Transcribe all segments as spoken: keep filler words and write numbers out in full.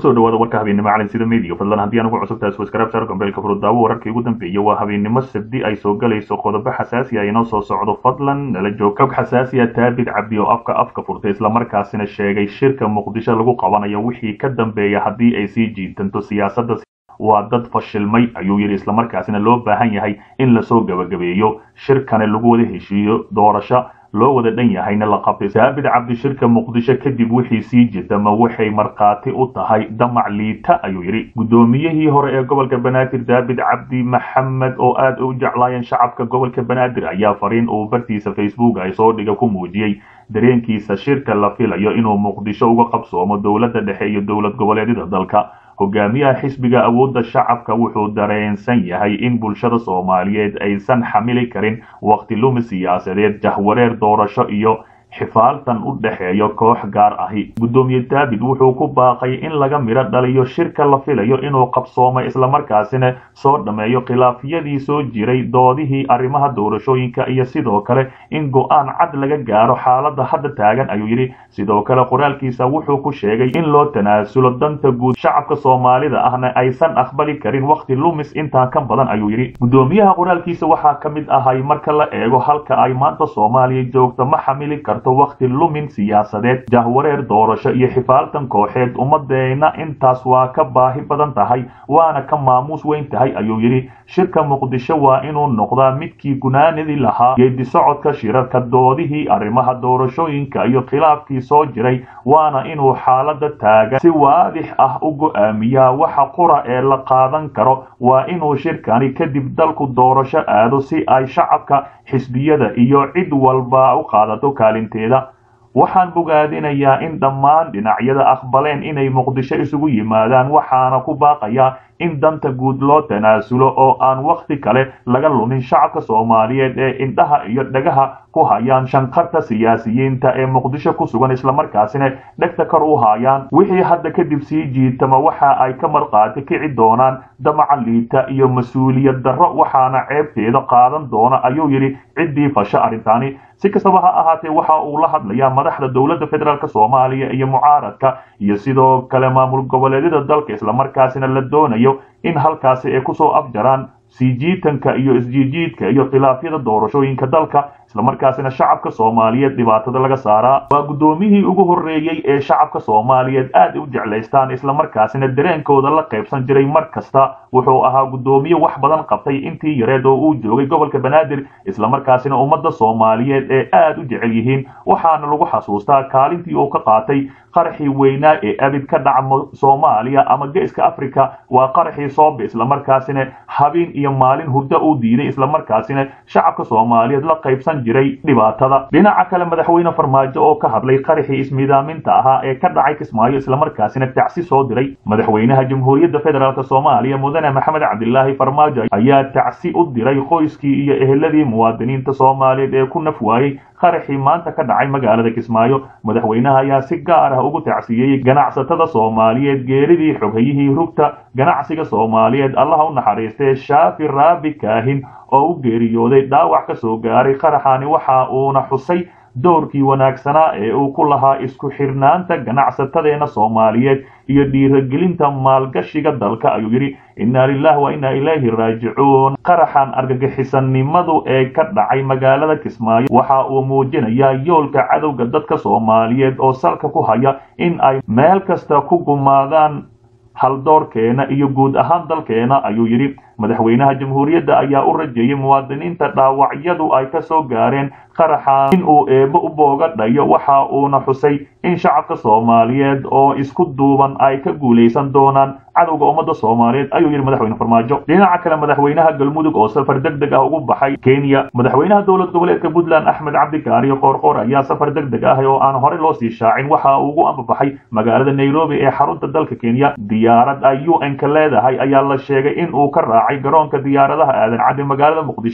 kusoo dhawaada warka habeenimo caalin sida media fadlan haddii aan ugu cusubtahay subscribe share gambeelka furudaawo wararkii ugu dambeeyay waa habeenimo sabdi ay soo galayso qodobo xasaasi ah inoo soo socdo fadlan nala joog xog xasaasi ah taabid cabdi oo afka afka furtay isla markaasina sheegay shirka muqdisho lagu qabanayo wixii ka dambeeya haddii ay sii jiitanto siyaasadda waa dad fashilmay ayuu yiri isla markaasina loo baahan yahay in la soo gabagabeeyo shirkana lagu wada heshiiyo doorasho loo wada dhan yahayna la qabtay taabid cabdi shirka muqdisho kadib wixii sii jitama waxay marqaati u tahay damac liita ayuu yiri gudoomiyihii hore ee gobolka banaadir taabid cabdi maxamed oo aad u jeclaayeen shacabka gobolka banaadir ayaa fariin uu bartiisa facebook ay soo dhiga ku muujiyay dareenkiisa shirka la filayo inuu muqdisho uga qabsoomo dowladda dhexe iyo dowlad goboleedyada dalka hogaamiyaha xisbiga awoodda shacabka wuxuu dareensan yahay in bulshada Soomaaliyeed aysan xamili karin waqti lumi siyaasadeed jahwareer doorasho iyo xifaaltan u dhaxeeyo koox gaar ahi gudoomiye taabid wuxuu ku baaqay in laga miro dhaliyo shirka la filayo inuu qabsoomo isla markaasina soo dhameeyo khilaafyadii soo jiray doodihii arrimaha doorashooyinka iyo sidoo kale in go'aan cad laga gaaro xaaladda hadda taagan ayuu yiri sidoo kale qoraalkiisa wuxuu ku sheegay in loo tanaasulo danta guud shacabka Soomaalida ahna aysan aqbali karin waqti lumis inta ka badan ayuu yiri gudoomiyaha qoraalkiisa waxa kamid ahay marka la eego halka ay maanta Soomaaliya joogto ma xamili karto waqti lumin siyaasadeed jahwareer doorasho iyo xifaaltan kooxeed ummadeena intaas waa ka baahi badan tahay waana ka maamuus weyn tahay ayuu yiri shirka muqdisho waa inuu noqdaa midkii gunaanadii lahaa geedi socodka shirarka doodihii arrimaha doorashooyinka iyo khilaafkii soo jiray waana inuu xaaladda taagan si waadix ah u go'aamiyaa waxa qura ee la qaadan karo waa inuu shirkani kadib dalku doorasho aado si ay shacabka xisbiyada iyo cid walba u qaadato kaalinteeda waxaan bogaadinayaa in dhammaan dhinacyada aqbaleen inay muqdisho isugu yimaadaan waxaana ku baaqayaa in danta guud loo tanaasulo oo aan waqti kale laga lumin shacabka Soomaaliyeed ee indhaha iyo dhagaha ku hayaan shanqarta siyaasiyiinta ee muqdisho ku sugan isla markaasina dhagta kor u hayaan wixii hadda kadib sii jiitama waxa ay ka marqaati kici doonaan damaca liita iyo mas'uuliyad darro waxaana ceebteeda qaadan doona ayuu yiri cidii fasha arintani si kastaba ha ahaatee waxa uu la hadlayaa madaxda dowladda federaalka Soomaaliya iyo mucaaradka iyo sidoo kale maamul goboleedyada dalka isla markaasina la doonayo in halkaasi ay ku soo afjaraan sijiitanka iyo isjiijiidka iyo khilaafyada doorashooyinka dalka isla markaasina shacabka Soomaaliyeed dhibaatada laga saaraa waa gudoomiyihii ugu horeeyay ee shacabka Soomaaliyeed aad u jeclaystaan isla markaasina dareenkooda la qaybsan jiray markasta wuxuu ahaa gudoomiye wax badan qabtay intii yareed oo uu joogay gobolka Banaadir isla markaasina ummadda Soomaaliyeed ee aad u jecel yihiin waxaana lagu xasuustaa kaalintii uu ka qaatay qarxii weynaa ee abid ka dhacmo Soomaaliya ama geeska Afrika waa qarxii soob isla markaasina habeen iyo maalin hurdo uu diiday isla markaasina shacabka Soomaaliyeed la qaybsan jiray dhibaatada dhinaca kale madaxweyne Farmaajo oo ka hadlay qarxii ismiidaaminta ahaa ee ka dhacay Kismaayo isla markaasina tacsi soo diray madaxweynaha Jamhuuriyadda Federaalka Soomaaliya mudane Maxamed Cabdilaahi Farmaajo ayaa tacsi u diray qoyskii iyo eheladii muwaadiniinta Soomaaliyeed ee ku naf waayay qarxii maanta ka dhacay magaalada Kismaayo madaxweynaha ayaa si gaar ah ugu tacsiyay ganacsatada Soomaaliyeed geeridii xogayihii rugta ganacsiga Soomaaliyeed Allah u naxariistay Shaafi Raabi Kaahin oo u geeriyooday dhaawac ka soo gaaray qarxaani waxa uuna xusay doorkii wanaagsanaa ee uu ku lahaa isku xirnaanta ganacsatadeena Soomaaliyeed iyo dhiirigelinta maalgashiga dalka ayuu yiri inna lillahi wa inna ilayhi raaji'uun qaraxan argagixisanimadu ee ka dhacay magaalada Kismaayo waxa uu muujinayaa yoolka cadawga dadka Soomaaliyeed oo salka ku haya in ay meel kasta ku gumaadaan hal doorkeena iyo guud ahaan dalkeena ayuu yiri madaxweynaha jamhuuriyadda ayaa u rajeeyay muwaadiniinta dhaawacyadu ay ka soo gaareen qaraxan in uu eebo u booga dhayo waxa uuna xusay in shacabka Soomaaliyeed oo isku duuban ay ka guuleysan doonaan cadawga ummadda Soomaaliyeed ayuu yiri madaxweyne Farmaajo dhinaca kale madaxweynaha Galmudug oo safar degdeg ah ugu baxay Kenya madaxweynaha dowlad goboleedka Puntland Axmed Cabdi Kaariyo Qoorqoor ayaa safar degdeg ah oo aan hore loo sii shaacin waxa uu ugu ambabaxay magaalada Nairobi ee xarunta dalka Kenya diyaarad ay U N ka leedahay ayaa la sheegay in uu ka raacay garoonka diyaaradaha aadan cad magaalada Muqdisho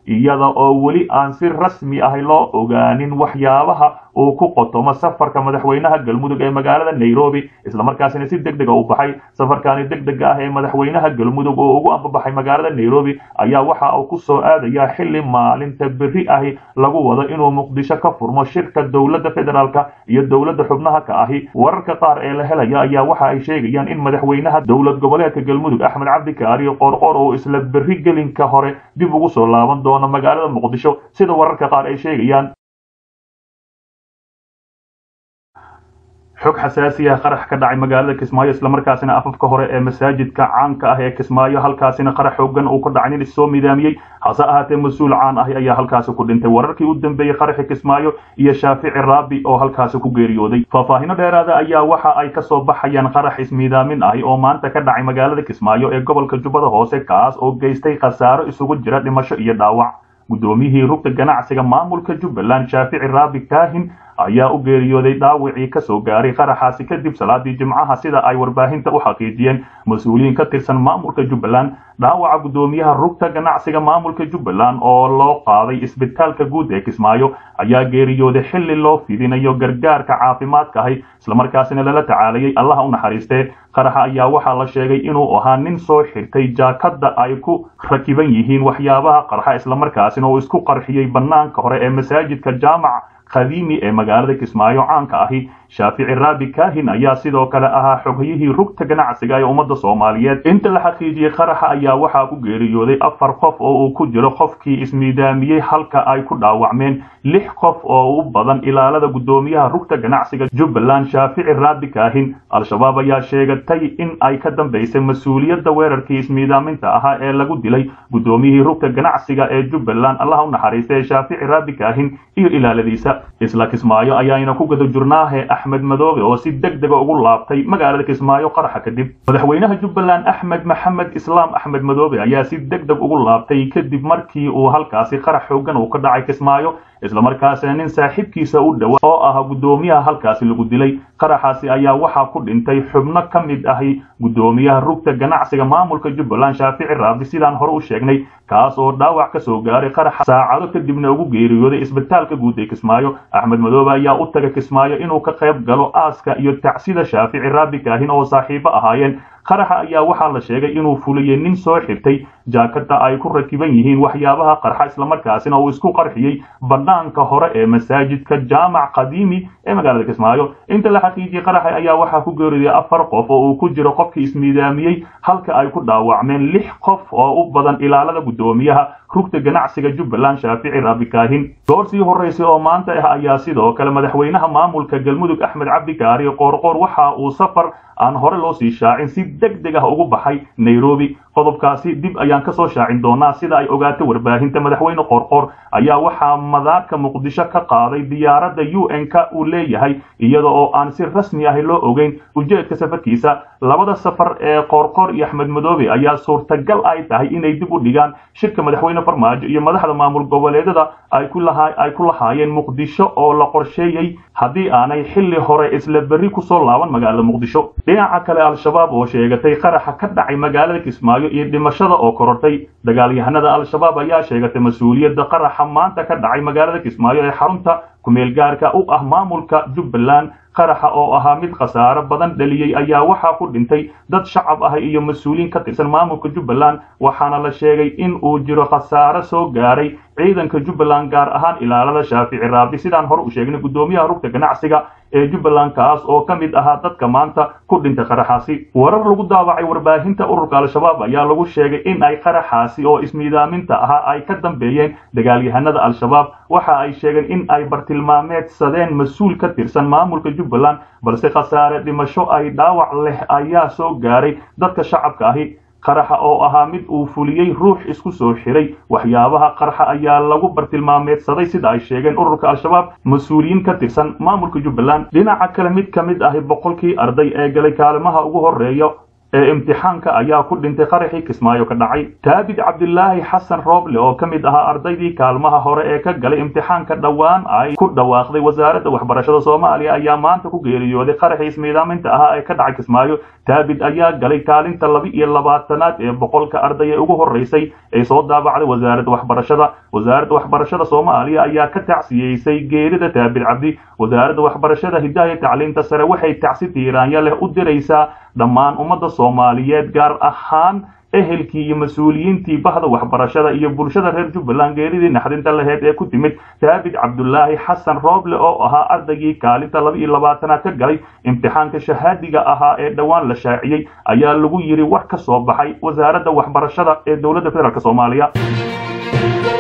iyada oo weli aan si rasmi ah loo ogaanin waxyaabaha uu ku qotomo safarka madaxweynaha galmudug ee magaalada Nairobi isla markaasina si degdeg ah u baxay safarkaani degdeg ah ee madaxweynaha galmudug oo ugu ambabaxay magaalada Nairobi ayaa waxa uu ku soo aadaya xilli maalinta berri ah lagu wado inuu muqdisho ka furmo shirka dowladda federaalka iyo dowladda xubnaha ka ahi wararka qaar ee la helaya ayaa waxa ay sheegayaan in madaxweynaha dowlad goboleedka galmudug Axmed Cabdi Kaariyo Qoorqoor oo isla berri gelinka hore dib ugu soo laaban doono magaalada muqdisho sida wararka qaar ay sheegayaan xog xasaasi ah qarax ka dhacay magaalada Kismaayo isla markaasina afafka hore ee masaajidka caanka ah ee Kismaayo halkaasina qarax xoogan uu ka dhacay in soo midaamiyay hase ahaatee mas'uul caan ah ayaa halkaas ku dhintay wararkii u dambeeyay qaraxa Kismaayo iyo Shaafici Raabi oo halkaas ku geeriyooday faahfaahin dheeraad ah ayaa waxa ay ka soo baxayaan qarax ismiidaamin ah oo maanta ka dhacay magaalada Kismaayo ee gobolka Jubbada Hoose kaas oo geystay khasaaro isugu jira dhimasho iyo dhaawac gudoomiyihii rugta ganacsiga maamulka Jubbaland Shaafici Raabi Kaahin ayaa u geeriyooday dhaawacii ka soo gaaray qaraxaasi kadib salaadii jimcaha sida ay warbaahinta u xaqiijiyeen mas'uuliyiin ka tirsan maamulka Jubbaland dhaawaca gudoomiyaha rugta ganacsiga maamulka Jubbaland oo loo qaaday isbitaalka guud ee Kismaayo ayaa geeriyooday xilli loo fidinayo gargaarka caafimaadka ah isla markaasina lala tacaalayay Allah u naxariistay qaraxa ayaa waxa la sheegay inuu ahaa nin soo xirtay jaakada ay ku rakiban yihiin waxyaabaha qarxa isla markaasina uu isku qarxiyay banaanka hore ee masaajidka jaamac qadiimi ee magaalada Kismaayo caanka ahi Shaafici Raabi Kaahin ayaa sidoo kale ahaa xogayihii rugta ganacsiga ee ummadda Soomaaliyeed inta la xaqiijiyay qaraxa ayaa waxa ku geeriyooday afar qof oo uu ku jiro qofkii ismiidaamiyay halka ay ku dhaawacmeen lix qof oo u badan ilaalada gudoomiyaha rugta ganacsiga Jubbaland Shaafici Raabi Kaahin al-shabaab ayaa sheegatay in ay ka dambeysay mas'uuliyadda weerarkii ismiidaaminta ahaa ee lagu dilay gudoomiyihii rugta ganacsiga ee Jubbaland Allah u naxariistay Shaafici Raabi Kaahin iyo ilaaladiisa isla Kismaayo ayaana ku gado jurnaahe Axmed Madoobe oo si degdeg ah ugu laabtay magaalada Kismaayo qaraxa kadib madaxweynaha Jubbaland Axmed Maxamed Islaam Axmed Madoobe ayaa si degdeg ugu laabtay kadib markii uu halkaasi qarax xoogan uu ka dhacay Kismaayo isla markaasina nin saaxiibkiisa u dhaw oo ah gudoomiyaha halkaasi lagu dilay qaraxaasi ayaa waxa ku dhintay xubno ka mid ah gudoomiyaha rugta ganacsiga maamulka Jubbaland Shaafici Raabi sidaan hore u sheegnay kaas oo dhaawac ka soo gaaray qaraxa saacado kadibna ugu geeriyooday isbitaalka guud ee Kismaayo Axmed Madoobe ayaa u tagay Kismaayo inuu ka qayb galo aaska iyo tacsida Shaafici Raabi Kaahin oo saaxiibo ahaayeen qaraxa ayaa waxa la sheegay inuu fuliyay nin soo xirtay jaakada ay ku rakiban yihiin waxyaabaha qarxa isla markaasina uu isku qarxiyay banaanka hore ee masaajidka jaamac qadiimi ee magaalada Kismaayo inta la xaqiijiyay qaraxa ayaa waxa ku geeriyooday afar qof oo uu ku jiro qofkii ismiidaamiyay halka ay ku dhaawacmeen lix qof oo u badan ilaalada gudoomiyaha rugta ganacsiga Jubbaland Shaafici Raabi Kaahin doorsii horeysay oo maanta ah ayaa sidoo kale madaxweynaha maamulka galmudug Axmed Cabdi Kaariyo Qoorqoor waxa uu safar aan hore loo sii shaacin si degdeg ah ugu baxay Nairobi qodobkaasi dib ayaan ka soo shaacin doonaa sida ay ogaatay warbaahinta madaxweyne Qoorqoor ayaa waxa madaarka Muqdisho ka qaaday diyaaradda U N-ka uu leeyahay iyada oo aan si rasmi ah loo ogeyn ujeedka safarkiisa labada safar ee Qoorqoor iyo Axmed Madoobe ayaa suurtagal ay tahay inay dib u dhigaan shirka madaxweyne farmaajo iyo madaxda maamul goboleedada ay ku lahaay ay ku lahaayeen Muqdisho oo la qorsheeyay hadii aanay xilli hore isla berri ku soo laaban magaalada Muqdisho dhinaca kale al-shabaab oo sheegatay qaraxa ka dhacay magaalada Kismaayo iyo dhimashada oo korortay dagaalyahanada al-shabaab ayaa sheegatay mas'uuliyadda qaraxa maanta ka dhacay magaalada Kismaayo ee xarunta kumeel gaarka u ah maamulka Jubbaland qaraxa oo ahaa mid khasaaro badan dhaliyay ayaa waxa ku dhintay dad shacab ah iyo mas'uuliin ka tirsan maamulka Jubbaland waxaana la sheegay in uu jiro khasaaro soo gaaray ciidanka Jubbaland gaar ahaan ilaalada Shaafici Raabi sidaan hore u sheegnay gudoomiyaha rugta ganacsiga ee Jubbaland kaas oo ka mid ahaa dadka maanta ku dhintay qaraxaasi warar lagu daawacay warbaahinta ururka al-shabaab ayaa lagu sheegay in ay qaraxaasi oo ismiidaaminta ahaa ay ka dambeeyeen dagaalyahanada al-shabaab waxa ay sheegeen in ay bartilmaameedsadeen mas'uul ka tirsan maamulka Jubbaland balse khasaare dhimasho ay dhaawac leh ayaa soo gaaray dadka shacabka ahi qaraxa oo ahaa mid uu fuliyay ruux isku soo xiray waxyaabaha qarxa ayaa lagu bartilmaameedsaday sida ay sheegeen ururka al-shabaab mas'uuliyiin ka tirsan maamulka Jubbaland dhinaca kale mid ka mid ah boqolkii arday ee galay kaalimaha ugu horeeya ee imtixaanka ayaa ku dhintay qaraxii Kismaayo ka dhacay. Taabid Cabdilaahi Xasan Rooble oo kamid ahaa ardaydii kaalmaha hore ee ka galay imtixaanka dhawaan ay ku dhawaaqday wasaaradda waxbarashada Soomaaliya ayaa maanta ku geeriyooday qaraxii ismiidaaminta ahaa ee ka dhacay Kismaayo. Taabid ayaa galay kaalinta laba iyo labaatanaad ee boqolka arday ee ugu horeysay ee soo daabacday wasaaradda waxbarashada. wasaaradda waxbarashada Soomaaliya ayaa ka tacsiyeysay geerida Taabid Cabdi. wasaaradda waxbarashada hidaha iyo tacliinta sare waxay tacsi tiiraanya leh u diraysaa dhammaan ummadda Soomaaliyeed gaar ahaan ehelkii iyo mas'uuliyiintii bahda waxbarashada iyo bulshada reer Jubbaland geeridii naxdinta lahayd ee ku timid Taabid Cabdulaahi Xasan Rooble oo ahaa ardaygii kaalinta laba iyo labaatanaad ka galay imtixaanka shahaadiga ahaa ee dhawaan la shaaciyay ayaa lagu yiri war ka soo baxay wasaaradda waxbarashada ee dowladda federaalka Soomaaliya.